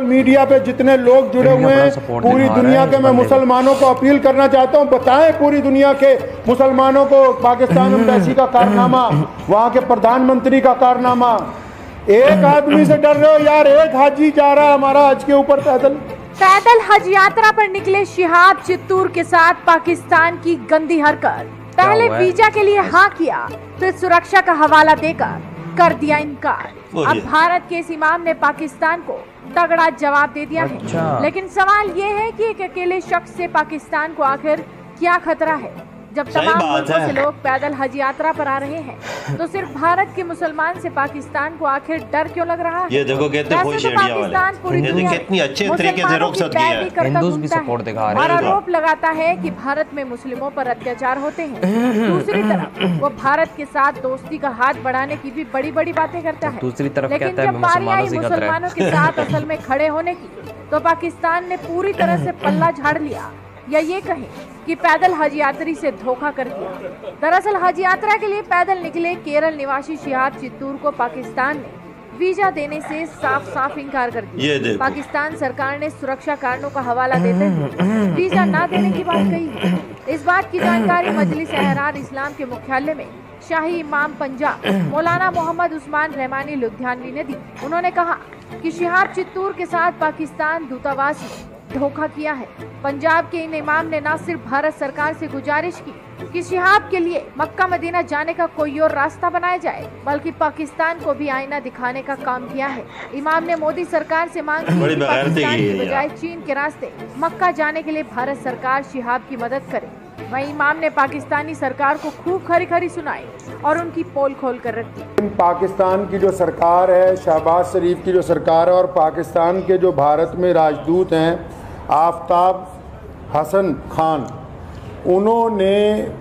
Media पे जितने लोग जुड़े हुए हैं, पूरी दुनिया के मैं मुसलमानों को अपील करना चाहता हूँ, बताएं पूरी दुनिया के मुसलमानों को पाकिस्तान एम्बेसी का कारनामा, वहाँ के प्रधानमंत्री का कारनामा। एक आदमी से डर रहे हो यार, एक हाजी जा रहा है हमारा हज के ऊपर पैदल हज यात्रा पर निकले शिहाब चित्तूर के साथ पाकिस्तान की गंदी हरकत। पहले वीजा के लिए हाँ किया, फिर सुरक्षा का हवाला देकर कर दिया इनकार। अब भारत के इस इमाम ने पाकिस्तान को तगड़ा जवाब दे दिया है। लेकिन सवाल ये है कि एक अकेले शख्स से पाकिस्तान को आखिर क्या खतरा है? जब तमाम मुल्कों से लोग पैदल हज यात्रा पर आ रहे हैं, तो सिर्फ भारत के मुसलमान से पाकिस्तान को आखिर डर क्यों लग रहा है? ये देखो कितने पाकिस्तान पूरी दुनिया कितनी अच्छे तरीके से रुखसत किया है। हिंदूज भी सपोर्ट दिखा रहे हैं और आरोप लगाता है कि भारत में मुस्लिमों पर अत्याचार होते हैं। दूसरी तरफ वो भारत के साथ दोस्ती का हाथ बढ़ाने की भी बड़ी बड़ी बातें करता है। दूसरी तरफ लेकिन जब बारी आई मुसलमानों के साथ असल में खड़े होने की, तो पाकिस्तान ने पूरी तरह से पल्ला झाड़ लिया, या ये कहें कि पैदल हज यात्री से धोखा कर दिया। दरअसल हज यात्रा के लिए पैदल निकले केरल निवासी शिहाब चित्तूर को पाकिस्तान ने वीजा देने से साफ साफ इनकार कर दिया। पाकिस्तान सरकार ने सुरक्षा कारणों का हवाला देते हुए वीजा न देने की बात कही है। इस बात की जानकारी मजलिस एहरार इस्लाम के मुख्यालय में शाही इमाम पंजाब मौलाना मोहम्मद उस्मान रहमानी लुधियानवी ने दी। उन्होंने कहा कि शिहाब चित्तूर के साथ पाकिस्तान दूतावास ने धोखा किया है। पंजाब के इन इमाम ने न सिर्फ भारत सरकार से गुजारिश की कि शिहाब के लिए मक्का मदीना जाने का कोई और रास्ता बनाया जाए, बल्कि पाकिस्तान को भी आईना दिखाने का काम किया है। इमाम ने मोदी सरकार से मांग की कि पाकिस्तान की बजाय चीन के रास्ते मक्का जाने के लिए भारत सरकार शिहाब की मदद करे। वहीं इमाम ने पाकिस्तानी सरकार को खूब खरी खरी सुनाई और उनकी पोल खोल कर रख दी। पाकिस्तान की जो सरकार है, शहबाज शरीफ की जो सरकार है, और पाकिस्तान के जो भारत में राजदूत हैं आफ्ताब हसन खान, उन्होंने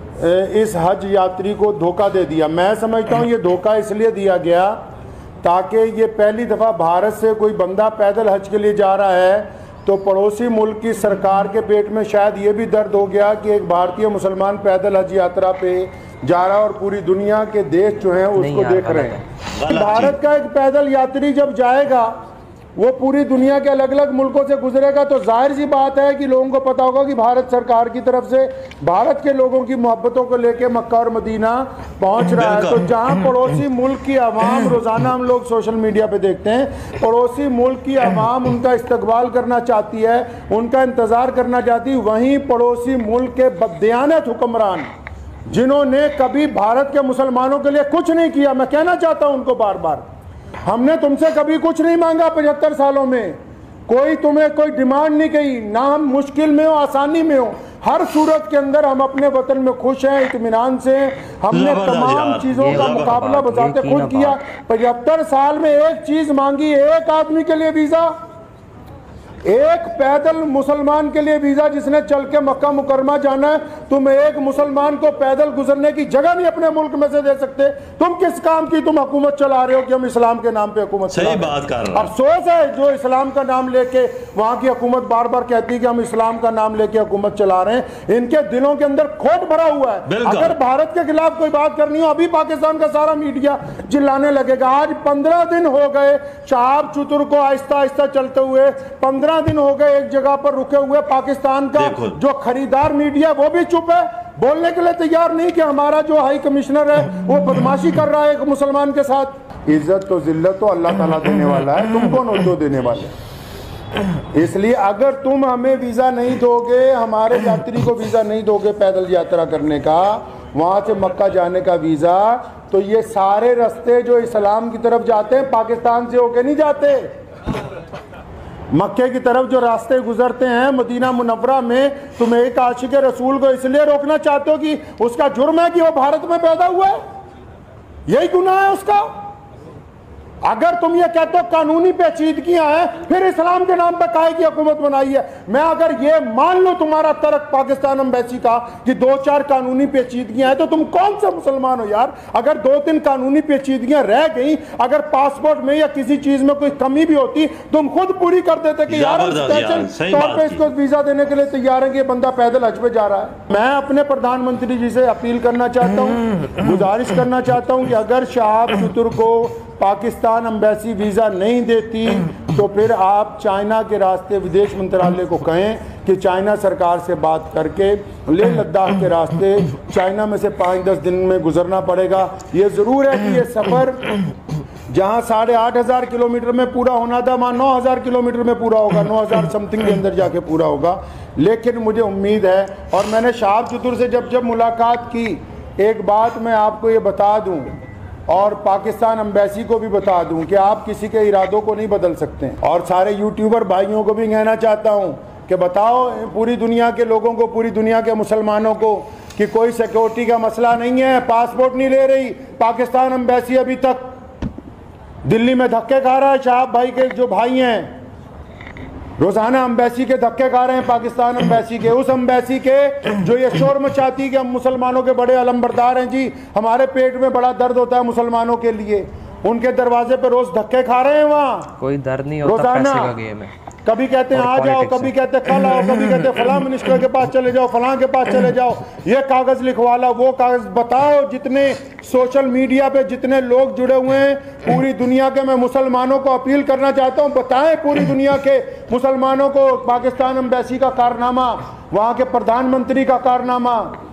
इस हज यात्री को धोखा दे दिया। मैं समझता हूँ ये धोखा इसलिए दिया गया ताकि ये पहली दफ़ा भारत से कोई बंदा पैदल हज के लिए जा रहा है, तो पड़ोसी मुल्क की सरकार के पेट में शायद ये भी दर्द हो गया कि एक भारतीय मुसलमान पैदल हज यात्रा पे जा रहा है और पूरी दुनिया के देश जो हैं उसको देख रहे हैं। भारत का एक पैदल यात्री जब जाएगा, वो पूरी दुनिया के अलग अलग मुल्कों से गुजरेगा, तो जाहिर सी बात है कि लोगों को पता होगा कि भारत सरकार की तरफ से भारत के लोगों की मोहब्बतों को लेके मक्का और मदीना पहुंच रहा है। तो जहां पड़ोसी मुल्क की आवाम, रोज़ाना हम लोग सोशल मीडिया पे देखते हैं, पड़ोसी मुल्क की आवाम उनका इस्तकबाल करना चाहती है, उनका इंतज़ार करना चाहती है, वहीं पड़ोसी मुल्क के बददियानत हुक्मरान जिन्होंने कभी भारत के मुसलमानों के लिए कुछ नहीं किया, मैं कहना चाहता हूँ उनको बार बार, हमने तुमसे कभी कुछ नहीं मांगा 75 सालों में, कोई तुम्हें कोई डिमांड नहीं की, ना हम मुश्किल में हो आसानी में हो, हर सूरत के अंदर हम अपने वतन में खुश हैं, इत्मीनान से। हमने तमाम चीज़ों का मुकाबला बजाते खुद किया। 75 साल में एक चीज़ मांगी, एक आदमी के लिए वीज़ा, एक पैदल मुसलमान के लिए वीज़ा जिसने चल के मक्का मुकरमा जाना है। तुम एक मुसलमान को पैदल गुजरने की जगह नहीं अपने मुल्क में से दे सकते। तुम किस काम की तुम हुकूमत चला रहे हो कि हम इस्लाम के नाम पे हुकूमत चला रहे हैं? सही बात कर रहे हो। अफसोस है जो इस्लाम का नाम लेके वहाँ की हुकूमत बार बार कहती है कि हम इस्लाम का नाम लेके हुकूमत चला रहे हैं, इनके दिलों के अंदर खोट भरा हुआ है। अगर भारत के खिलाफ कोई बात करनी हो, अभी पाकिस्तान का सारा मीडिया चिल्लाने लगेगा। आज 15 दिन हो गए शिहाब चित्तूर को आहिस्ता आहिस्ता चलते हुए, 15 दिन हो गए एक जगह पर रुके हुए। पाकिस्तान का जो खरीदार मीडिया वो भी चुप है, बोलने के लिए तैयार नहीं कि हमारा जो हाई कमिश्नर है वो बदमाशी कर रहा है एक मुसलमान के साथ। इज्जत तो जिल्लत तो अल्लाह ताला देने वाला है, तुम कौन हो जो देने वाले? इसलिए अगर तुम हमें वीज़ा नहीं दोगे, हमारे यात्री को वीज़ा नहीं दोगे पैदल यात्रा करने का, वहाँ से मक्का जाने का वीज़ा, तो ये सारे रास्ते जो इस्लाम की तरफ जाते हैं पाकिस्तान से होके नहीं जाते। मक्के की तरफ जो रास्ते गुजरते हैं मदीना मुनव्वरा में, तुम एक आशिक रसूल को इसलिए रोकना चाहते हो कि उसका जुर्म है कि वो भारत में पैदा हुआ है, यही गुनाह है उसका। अगर तुम ये कहते हो कानूनी पेचीदगियां हैं, फिर इस्लाम के नाम पर काहे की हुकूमत बनाई है? मैं अगर ये मान लो तुम्हारा तर्क पाकिस्तान एम्बेसी का कि 2-4 कानूनी पेचीदगियां हैं, तो तुम कौन सा मुसलमान हो यार? अगर 2-3 कानूनी पेचीदगियां रह गई, अगर पासपोर्ट में या किसी चीज में कोई कमी भी होती, तुम खुद पूरी कर देते कि यार स्पेशल तौर पर इसको वीजा देने के लिए तैयार है कि बंदा पैदल हज पे जा रहा है। मैं अपने प्रधानमंत्री जी से अपील करना चाहता हूँ, गुजारिश करना चाहता हूँ कि अगर शिहाब चित्तूर को पाकिस्तान एम्बेसी वीज़ा नहीं देती तो फिर आप चाइना के रास्ते विदेश मंत्रालय को कहें कि चाइना सरकार से बात करके लेह लद्दाख के रास्ते चाइना में से 5-10 दिन में गुजरना पड़ेगा। ये ज़रूर है कि ये सफ़र जहाँ 8,500 किलोमीटर में पूरा होना था वहाँ 9,000 किलोमीटर में पूरा होगा, 9,000 समथिंग के अंदर जाके पूरा होगा। लेकिन मुझे उम्मीद है, और मैंने शहाब चतुर से जब मुलाकात की, एक बात मैं आपको ये बता दूं और पाकिस्तान एम्बेसी को भी बता दूं कि आप किसी के इरादों को नहीं बदल सकते। और सारे यूट्यूबर भाइयों को भी कहना चाहता हूं कि बताओ पूरी दुनिया के लोगों को, पूरी दुनिया के मुसलमानों को कि कोई सिक्योरिटी का मसला नहीं है, पासपोर्ट नहीं ले रही पाकिस्तान एम्बेसी। अभी तक दिल्ली में धक्के खा रहा है, शहाब भाई के जो भाई हैं रोजाना एम्बेसी के धक्के खा रहे हैं, पाकिस्तान एम्बेसी के, उस एम्बेसी के जो ये शोर मचाती है कि हम मुसलमानों के बड़े अलमबरदार हैं जी, हमारे पेट में बड़ा दर्द होता है मुसलमानों के लिए, उनके दरवाजे पे रोज धक्के खा रहे हैं। वहाँ कोई दर्द नहीं होता, पैसे का गेम है। कभी कहते हैं आ जाओ, कभी कहते हैं कल आओ, कभी कहते हैं फलां मिनिस्टर के पास चले जाओ, फलां के पास चले जाओ, ये कागज लिखवा लो, वो कागज। बताओ जितने सोशल मीडिया पे जितने लोग जुड़े हुए हैं पूरी दुनिया के, मैं मुसलमानों को अपील करना चाहता हूँ, बताएं पूरी दुनिया के मुसलमानों को पाकिस्तान एम्बेसी का कारनामा, वहाँ के प्रधानमंत्री का कारनामा।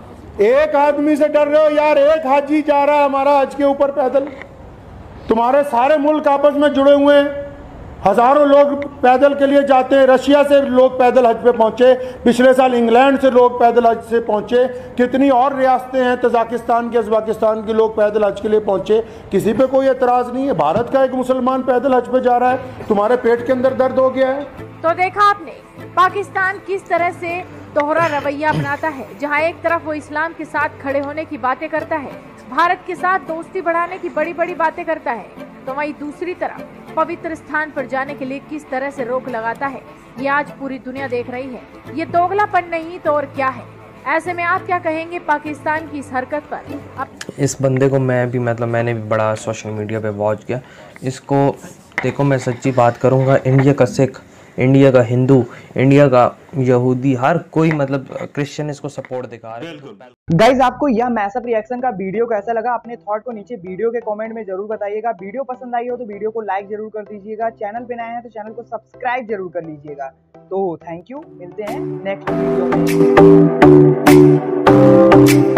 एक आदमी से डर रहे हो यार, एक हाजी जा रहा है हमारा हज के ऊपर पैदल, तुम्हारे सारे मुल्क आपस में जुड़े हुए हैं, हजारों लोग पैदल के लिए जाते हैं। रशिया से लोग पैदल हज पे पहुंचे, पिछले साल इंग्लैंड से लोग पैदल हज से पहुंचे, कितनी और रियासतें हैं तजाकिस्तान के, उज़्बेकिस्तान के लोग पैदल हज के लिए पहुंचे, किसी पे कोई एतराज़ नहीं है। भारत का एक मुसलमान पैदल हज पे जा रहा है, तुम्हारे पेट के अंदर दर्द हो गया है। तो देखा आपने पाकिस्तान किस तरह से दोहरा रवैया अपनाता है, जहाँ एक तरफ वो इस्लाम के साथ खड़े होने की बातें करता है, भारत के साथ दोस्ती बढ़ाने की बड़ी बड़ी बातें करता है, तो वहीं दूसरी तरफ पवित्र स्थान पर जाने के लिए किस तरह से रोक लगाता है, ये आज पूरी दुनिया देख रही है। ये दोगलापन नहीं तो और क्या है। ऐसे में आप क्या कहेंगे पाकिस्तान की इस हरकत पर? इस बंदे को मैं भी मैंने भी बड़ा सोशल मीडिया पे वॉच किया इसको। देखो मैं सच्ची बात करूँगा, इंडिया का सिख, इंडिया का हिंदू, इंडिया का यहूदी, हर कोई क्रिश्चियन इसको सपोर्ट दिखा रहे हैं। गाइज आपको यह मैसअप रिएक्शन का वीडियो कैसा लगा, अपने थॉट को नीचे वीडियो के कमेंट में जरूर बताइएगा। वीडियो पसंद आई हो तो वीडियो को लाइक जरूर कर दीजिएगा, चैनल पे नए हैं तो चैनल को सब्सक्राइब जरूर कर लीजिएगा। तो थैंक यू, मिलते हैं नेक्स्ट वीडियो में।